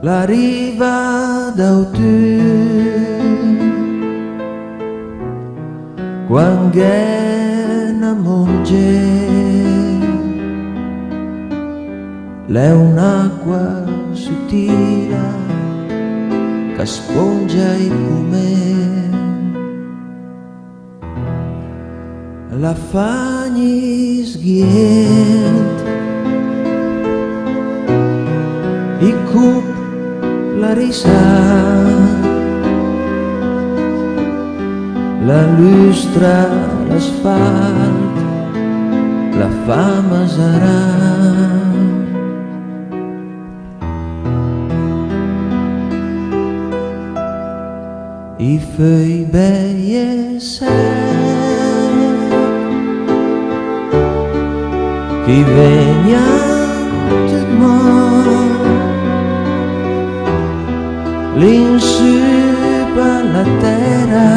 la riva d'autunn, quan gh'è monge, l'è un'acqua sottile che spongia i pomer, la fagni sghient, i cup la risat, la lustra l'asfalt, la fama sarà. I feuilles veillent sec, qui vegnan tot mort, l'insu per la terra,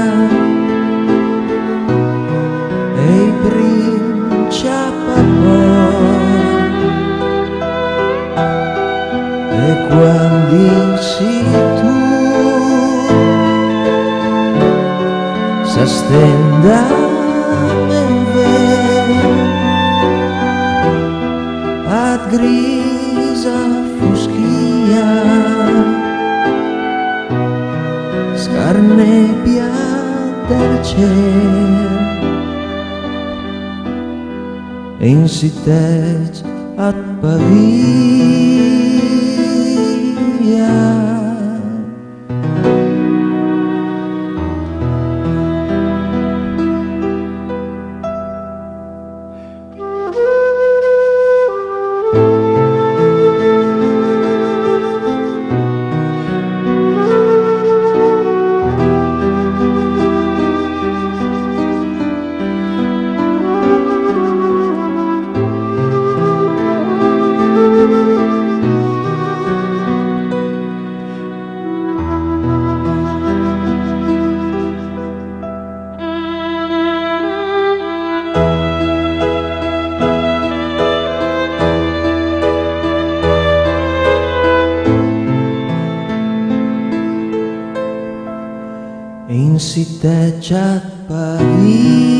e i principi e quando dici tu s'estenda ben vent ad grisa foschia, scarnebbia del ciel, in citet ad Pavia. In citet ad Pavia.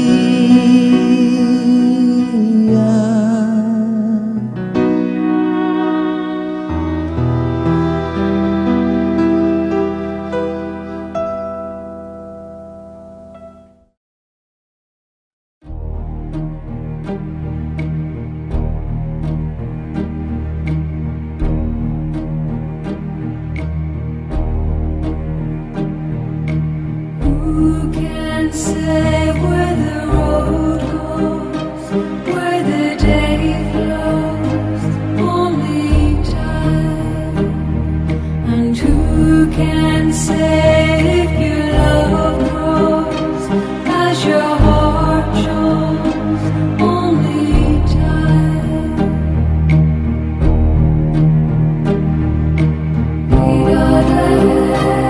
Who can say where the road goes, where the day flows? Only time. And who can say if your love grows as your heart shows? Only time. We got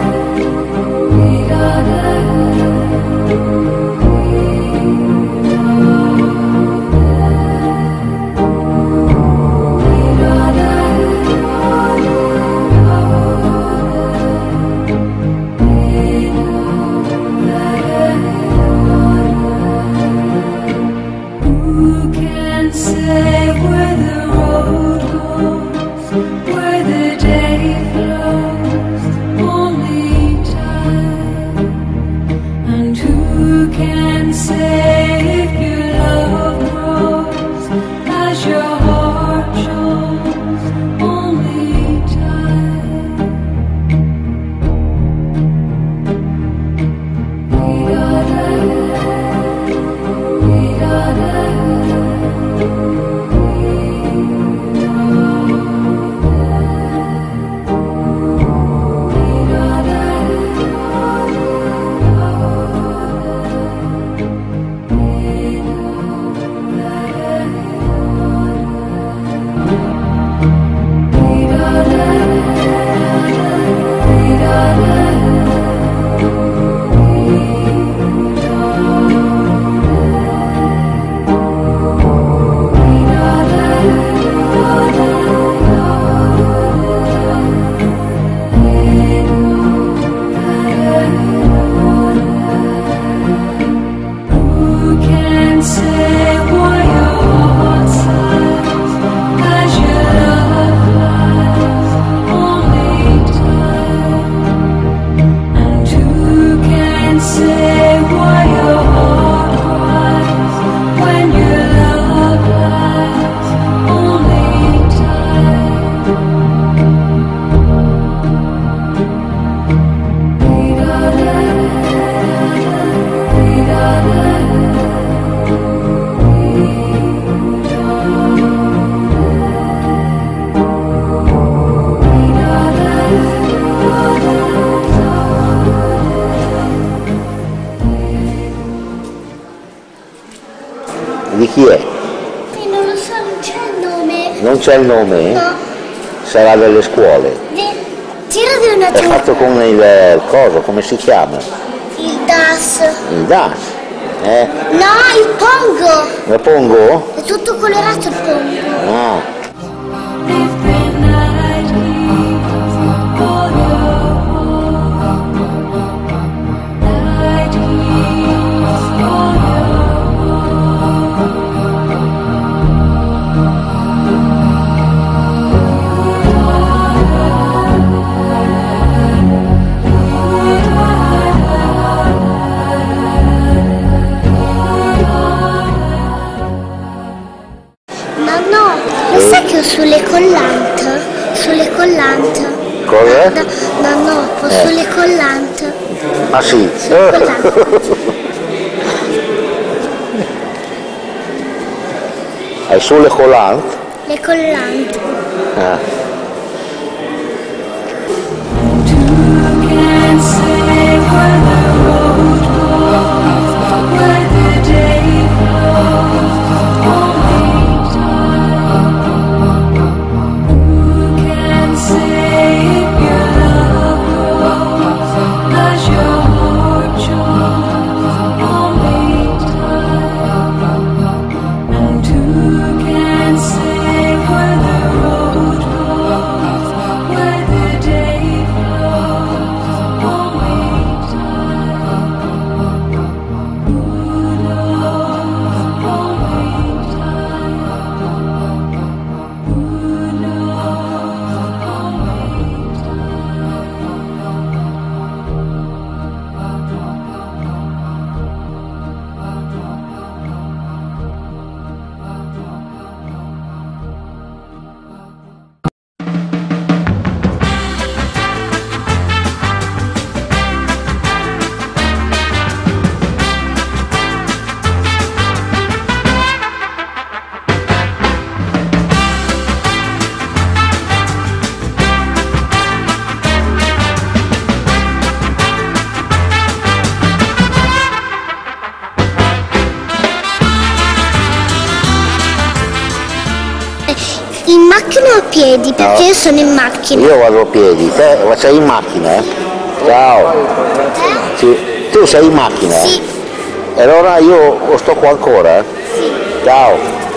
Who can say where the road goes, where the day flows? Only time. And who can say if your love grows as your heart shows? Only time. We got say why your heart sighs as your love lies only time. And who can say why your heart cries when your love lies only time. Di chi è? Non lo so, non c'è il nome. Non c'è il nome? No. Sarà delle scuole. Tira di una È fatto con il coso, come si chiama? Il DAS. Il DAS. No, il pongo. Lo pongo? È tutto colorato il pongo. Ah. If the night heals all your wounds, night heals all your Ma no, lo sai che ho sulle collante? Sulle collante. Cosa? No, ho sulle collante. Ah sì. Collante. Hai solo le collante? Le collante. Ah. can say where the road goes, where the day flows, only time. Who can say if your love grows as your heart joins, only time. And who can say where the road goes, where the day flows, only time. Who knows, only time. Who knows, In macchina o a piedi? Perché No. io sono in macchina. Io vado a piedi, te sei in macchina, eh? Ciao. Sì. Tu sei in macchina? Sì. E allora io sto qua ancora? Sì. Ciao.